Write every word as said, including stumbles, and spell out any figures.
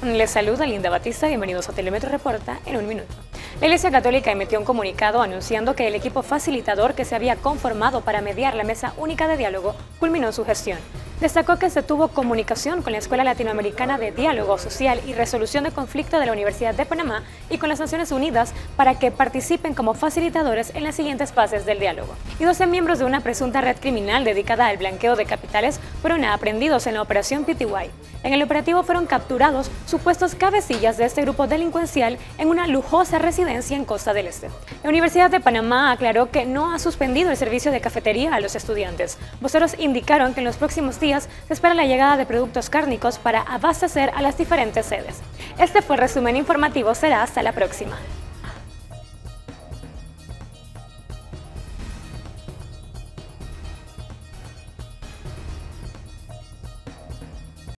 Les saluda Linda Batista, bienvenidos a Telemetro Reporta en un minuto. La Iglesia Católica emitió un comunicado anunciando que el equipo facilitador que se había conformado para mediar la Mesa Única de Diálogo culminó su gestión. Destacó que se tuvo comunicación con la Escuela Latinoamericana de Diálogo Social y Resolución de Conflicto de la Universidad de Panamá y con las Naciones Unidas para que participen como facilitadores en las siguientes fases del diálogo. Y doce miembros de una presunta red criminal dedicada al blanqueo de capitales fueron aprehendidos en la Operación P T Y. En el operativo fueron capturados supuestos cabecillas de este grupo delincuencial en una lujosa residencia en Costa del Este. La Universidad de Panamá aclaró que no ha suspendido el servicio de cafetería a los estudiantes. Voceros indicaron que en los próximos días se espera la llegada de productos cárnicos para abastecer a las diferentes sedes. Este fue el resumen informativo, será hasta la próxima.